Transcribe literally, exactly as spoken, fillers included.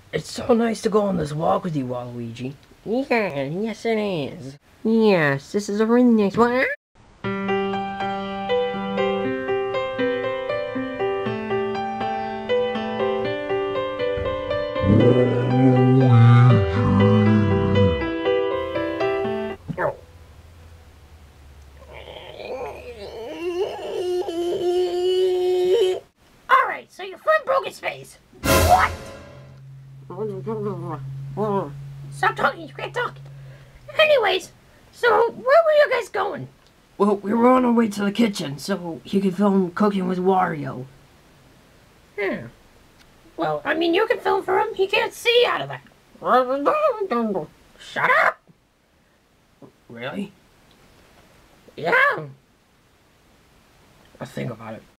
It's so nice to go on this walk with you, Waluigi. Yeah, yes it is. Yes, this is a really nice one. Alright, so your friend broke his face. What? Stop talking, you can't talk. Anyways, so where were you guys going? Well, we were on our way to the kitchen, so you could film cooking with Wario. Hmm. Well, I mean, you can film for him. He can't see out of that. Shut up! Really? Yeah. I'll think about it.